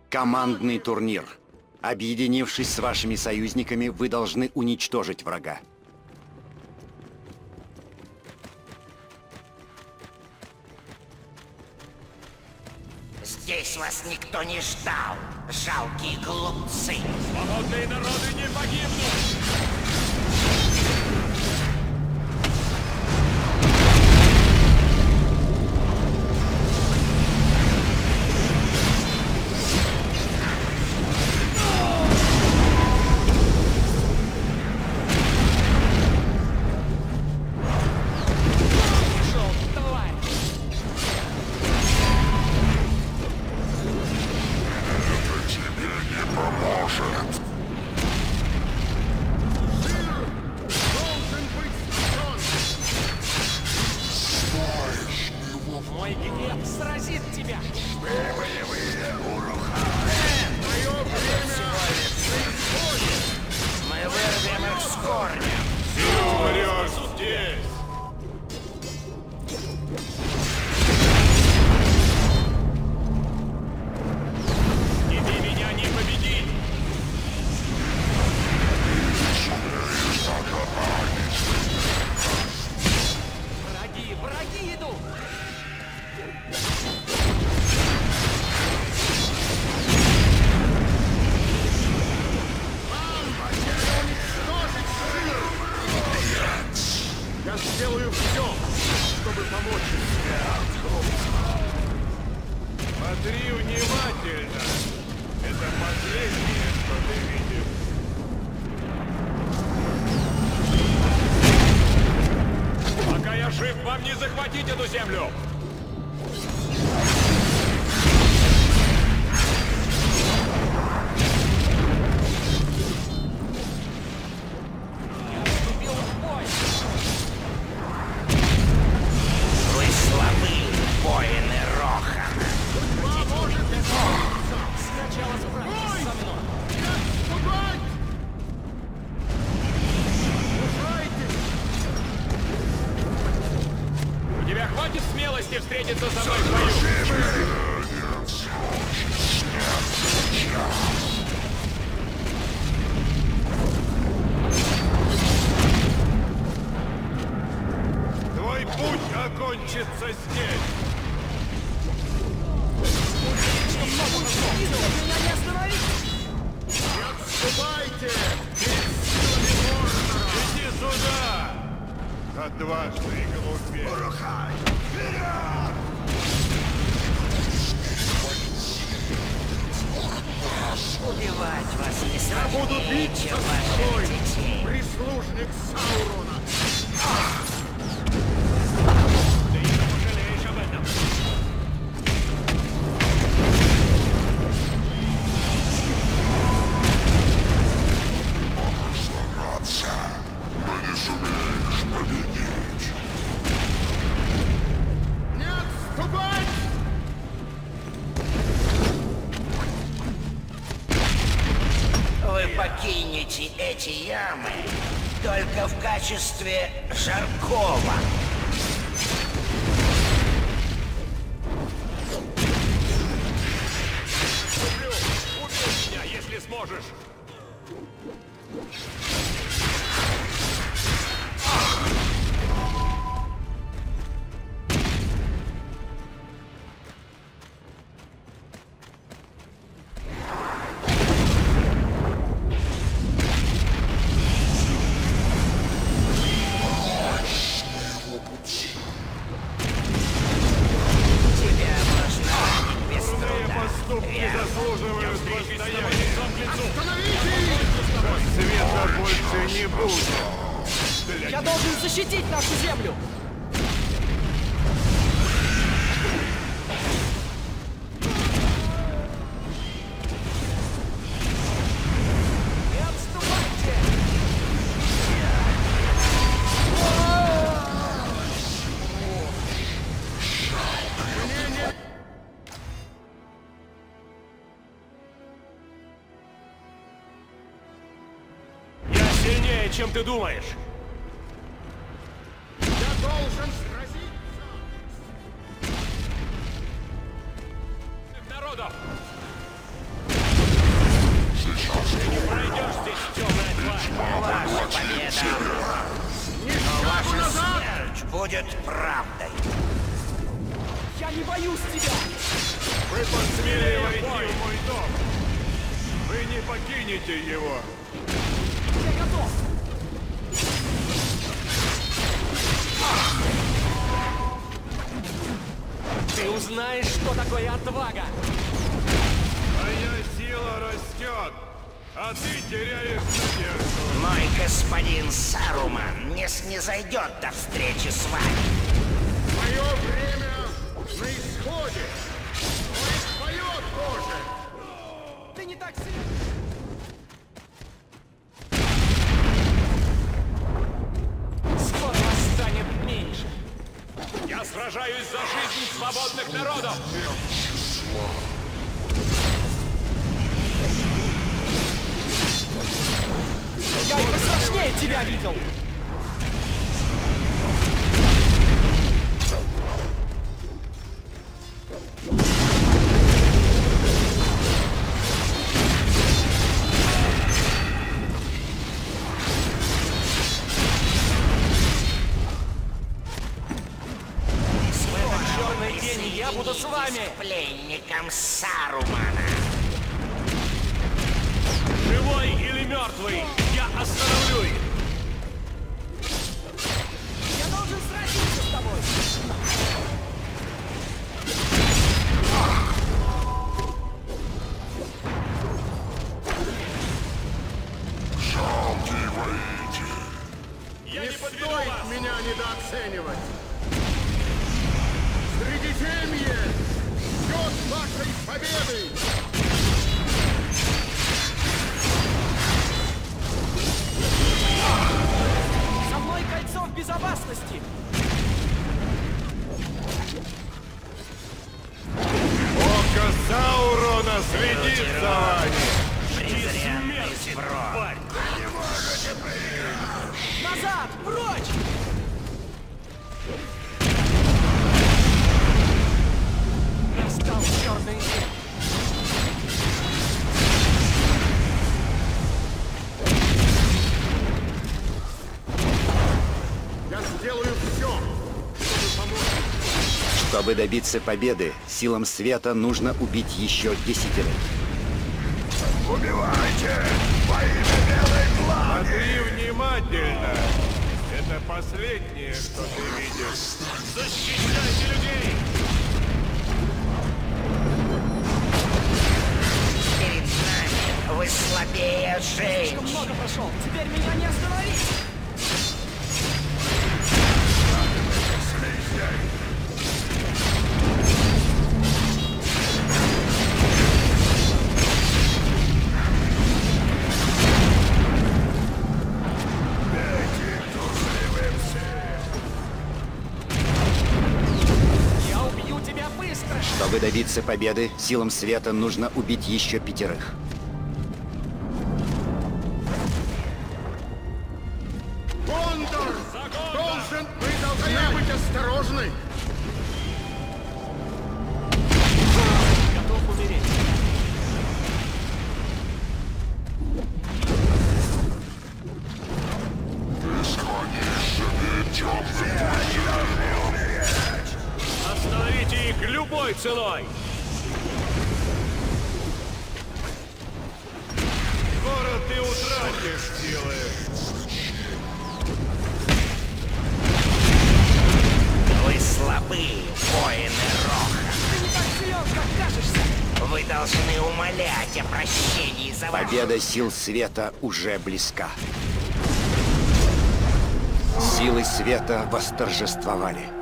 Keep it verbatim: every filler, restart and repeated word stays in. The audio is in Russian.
Командный турнир. Объединившись с вашими союзниками, вы должны уничтожить врага. Здесь вас никто не ждал, жалкие глупцы. Свободные народы не погибнут! Мой гнев сразит тебя! Мы боевые уруха! Мое время приходит! Мы вырвем их с корнем! Ты умрешь здесь! И ты меня не победить! Враги, враги идут! Я сделаю все, чтобы помочь тебе. Смотри внимательно. Это последнее, что ты видишь. Пока я жив, вам не захватить эту землю! Вступил в бой! Вы слабы, воины Рохана! Сначала справьтесь со мной! У тебя хватит смелости встретиться со мной в бою? Твой путь окончится здесь! Меня не остановить! Отступайте! Иди сюда! Отважный глупец! Убивать вас не Я буду сложнее, биться чем с ваших тобой, детей. прислужник Саурона! Ты не пожалеешь об этом! Не отступать! Вы покинете эти ямы только в качестве Жаркова. Люблю! Убей меня, если сможешь! Тебя можно ранить без Дурные труда. поступки Верно. заслуживают постояния! Света больше не будет! Я должен защитить нашу землю! Не отступайте! Я сильнее, чем ты думаешь! Я должен сразиться! Народов! будет правдой. Я не боюсь тебя! Вы посмели войти в мой дом. Вы не покинете его. Я готов! Ты узнаешь, что такое отвага! Моя сила растет, а ты теряешь надежду. Мой господин Саруман не снизойдет до встречи с вами. Мое время на исходе. Но и твое тоже. Ты не так сильно... Скоро вас станет меньше! Я сражаюсь за жизнь свободных народов. Я и пострашнее тебя видел! Черный день, я буду с вами! Пленником Сарумана. Живой или мертвый, я остановлю их. Я должен сразиться с тобой! Я Не не подведу стоит вас. меня недооценивать. Средиземье ждет вашей победы. Со мной кольцо в безопасности! Око Саурона следит за вами. Презренный сброд. Назад! Прочь! Настал черный день! Я сделаю все, чтобы помочь. Чтобы добиться победы, силам света нужно убить еще десятерых. Смотри внимательно. Это последнее, что ты видишь. Защищайте людей! Перед нами вы слабее Слишком женщин. много прошел! Теперь меня не остановить! Я убью тебя быстро! Чтобы добиться победы, силам света нужно убить еще пятерых. Кондор должен... Вы должны быть осторожны. Готов умереть! Остановите их любой ценой! Скоро ты утратишь силы. Вы слабы, воины Роха. Ты не так силен, как кажешься! Вы должны умолять о прощении за вашу... Победа сил света уже близка. Силы света восторжествовали.